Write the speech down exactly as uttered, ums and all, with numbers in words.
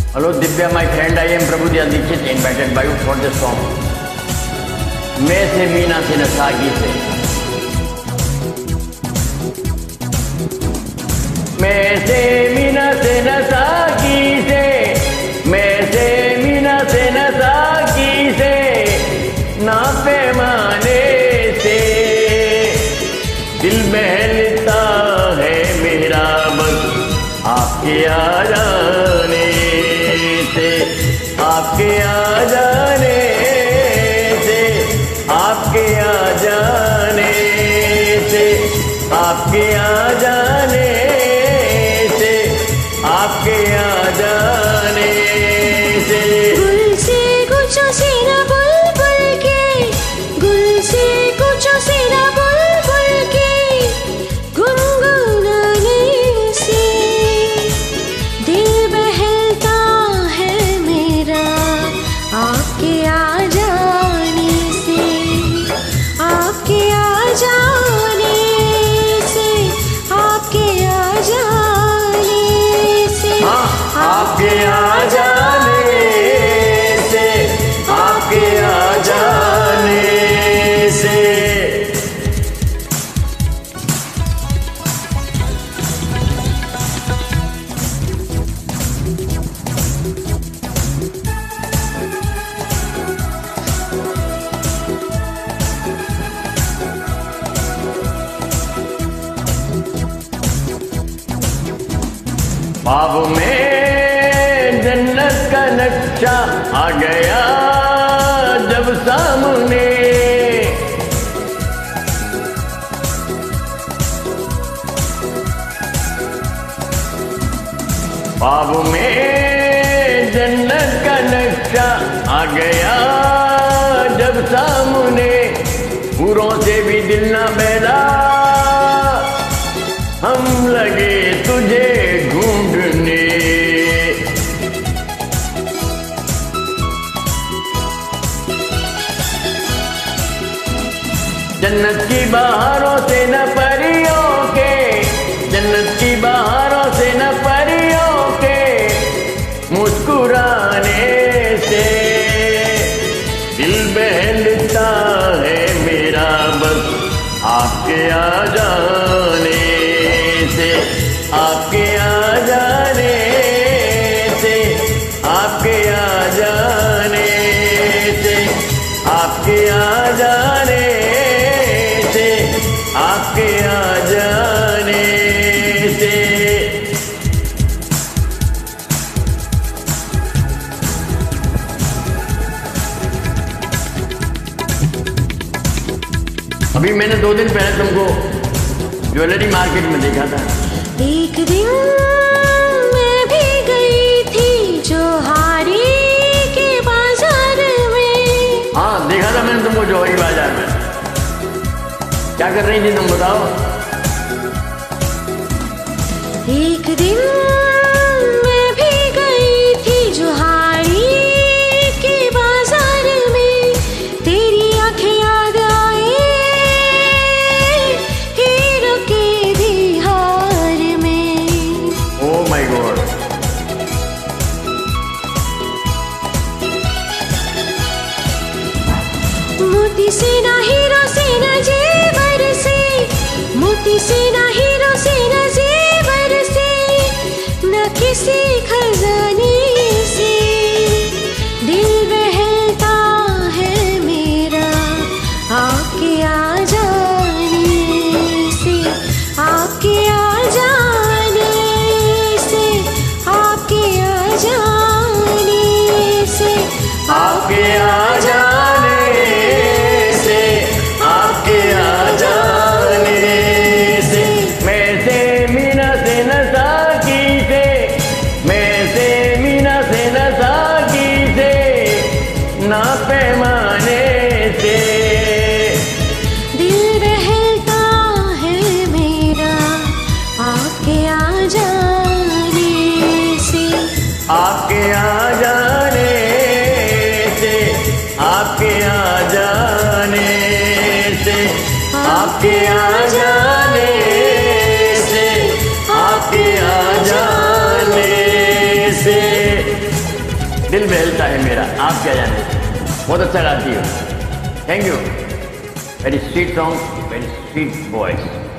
Hello Divya, my friend, I am Prabhudev Dixit, invited by you for this song. मैं से मीना से नसागी से, मैं से मीना से नसागी से, मैं से मीना से नसागी से, ना पैमाने से दिल बहलता है मेरा बस आपके आ जाने से, आपके आ जाने से, आपके आ जाने से, आपके आ जाने से, आपके आ जाने से। गुल से कुछ सीना बुलबुल के, गुल से कुछ सीना बुलबुल के गुनगुनाने से दिल बहलता है मेरा आपके आ जाने से, आपके आ जाने से, आपके आ जाने से, आपके आ जाने से, आपके आ जाने से। ख्वाब में जन्नत का नक्शा आ गया जब सामने, ख्वाब में जन्नत का नक्शा आ गया जब सामने, पूरों से भी दिल ना बहला, हम लगे तुझे ढूंढने। जन्नत की बहारों से न परियों के, जन्नत की बहारों से न परियों के मुस्कुराने से दिल बहलता है मेरा बस आपके आ जाने से, आपके आ जाने से, आपके आ जाने से, आपके आ जाने से, आपके आ जाने से। अभी मैंने दो दिन पहले तुमको ज्वेलरी मार्केट में देखा था। एक दिन मैं भी गई थी जोहारी के बाजार में। हाँ देखा था मैंने तुमको जोहारी बाजार में। क्या कर रही थी तुम बताओ? एक दिन मैं भी गई थी जोहारी के बाजार में, तेरी आंखें याद आए हीरो के बिहार में। Oh my god. मोती से ना हीरो से ना जेवर से, मोती से ना हीरो से ना जेवर से, न किसी खजाने से दिल बहलता है मेरा आपके आ जाने से, आपके आ जाने से, आपके आ जाने से, आपके आ जाने से, आपके आ जाने से। मैं से मीना से नसाकी से, मैं से मीना से नसाकी से, ना पैमाने से दिल बहलता है मेरा आपके आ जाने से, आपके आ जाने से, आपके आ जाने से, आपके आ जाने से, आपके आ जाने से। दिल बहलता है मेरा आप क्या जाने। बहुत अच्छा गाती हो, thank you. Very sweet song, very sweet voice.